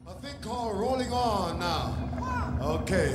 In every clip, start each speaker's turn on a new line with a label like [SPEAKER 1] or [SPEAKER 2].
[SPEAKER 1] A thing called Rolling On now. Okay.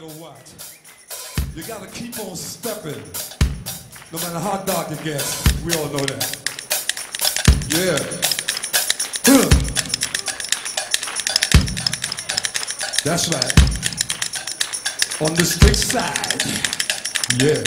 [SPEAKER 1] matter what. You gotta keep on stepping, no matter how dark it gets. We all know that. Yeah. That's right. On the strict side. Yeah.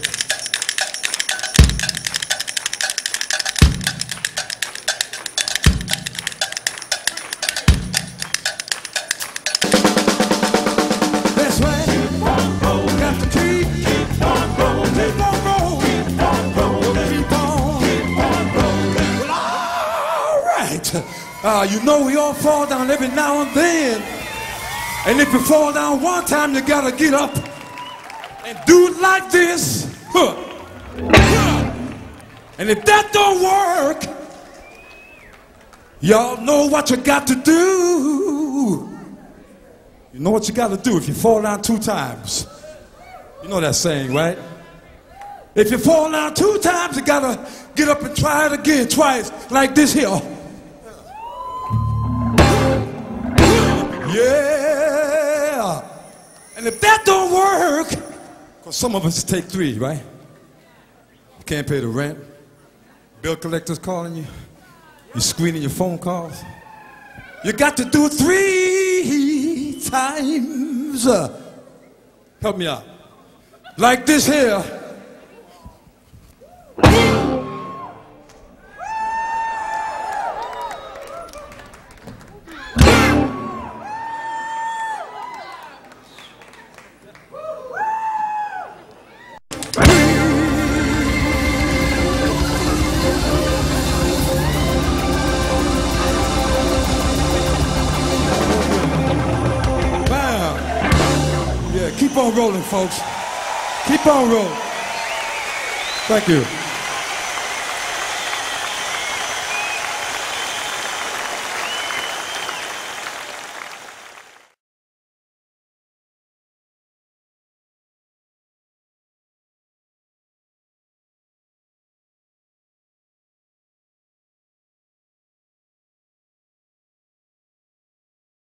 [SPEAKER 1] That's right. Keep on rolling. Got to keep on rolling. Keep on rolling. Keep on rolling. Keep on rolling. Well, all right. You know we all fall down every now and then. And if you fall down one time, you gotta get up and do it like this. And if that don't work, y'all know what you got to do. You know what you got to do if you fall down 2 times. You know that saying, right? If you fall down 2 times, you gotta get up and try it again twice, like this here. Yeah. And if that don't work, because some of us take 3, right? You can't pay the rent. Bill collector's calling you. You're screening your phone calls. You got to do it 3 times. Help me out. Like this here. Keep on rolling, folks. Keep on rolling. Thank you.